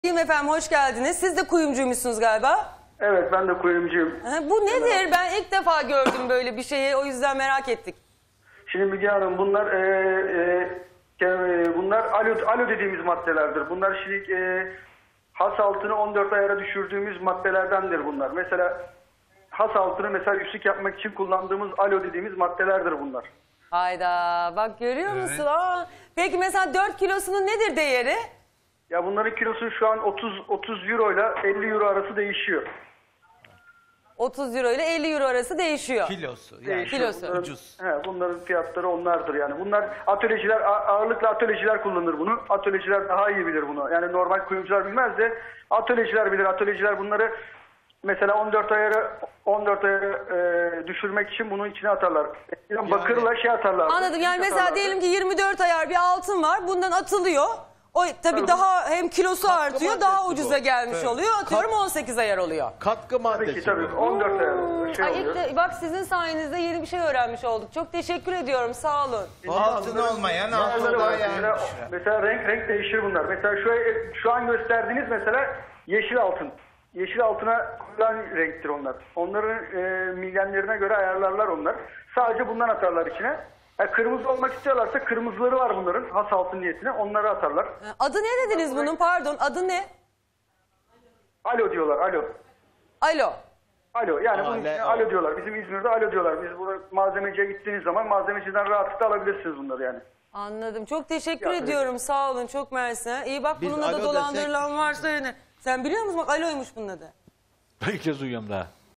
Efendim hoş geldiniz. Siz de kuyumcuymuşsunuz galiba. Evet, ben de kuyumcuyum. Bu nedir? Ben ilk defa gördüm böyle bir şeyi. O yüzden merak ettik. Şimdi Müge Hanım, bunlar alo dediğimiz maddelerdir. Bunlar şimdi has altını 14 ayara düşürdüğümüz maddelerdendir bunlar. Mesela has altını mesela üstlük yapmak için kullandığımız alo dediğimiz maddelerdir bunlar. Hayda, bak görüyor musun? Aa, peki mesela 4 kilosunun nedir değeri? Ya bunların kilosu şu an 30 euro ile 50 euro arası değişiyor. 30 euro ile 50 euro arası değişiyor. Kilosu. Yani Değişiyor. kilosu. Bunların, ucuz. bunların fiyatları onlardır yani. Bunlar atölyeciler, ağırlıkla atölyeciler kullanır bunu. Atölyeciler daha iyi bilir bunu. Yani normal kuyumcular bilmez de atölyeciler bilir. Atölyeciler bunları mesela 14 ayarı düşürmek için bunun içine atarlar. Yani bakırla şey atarlar. Anladım. Yani mesela diyelim ki 24 ayar bir altın var. Bundan atılıyor. O tabii daha hem kilosu artıyor, daha maddesi ucuza bu. gelmiş Evet. oluyor. Atıyorum 18 ayar oluyor. Katkı maddesi. Tabii 14 ayar şey Ay, oluyor. bak sizin sayenizde yeni bir şey öğrenmiş olduk. Çok teşekkür ediyorum. Sağ olun. Altın olmayan altın Bazıları var. yani. Mesela renk değişir bunlar. Mesela şu an gösterdiğiniz mesela yeşil altın. Yeşil altına kullan renktir onlar. Onların milyenlerine göre ayarlarlar onlar. Sadece bundan atarlar içine. Kırmızı olmak istiyorlarsa kırmızıları var bunların has altın niyetine. Onları atarlar. Adı ne dediniz bunun? Pardon. Adı ne? Alo diyorlar. Alo. Alo. Alo. Yani bunun içine alo diyorlar. Bizim İzmir'de alo diyorlar. Biz burada malzemeciye gittiğiniz zaman malzemeciden rahatlıkla alabilirsiniz bunları yani. Anladım. Çok teşekkür ediyorum. Sağ olun. Çok mersi. İyi bak Biz bununla da alo dolandırılan desek- varsa yine. Sen biliyor musun? Bak aloymuş bunun adı. İlk kez duyuyorum daha.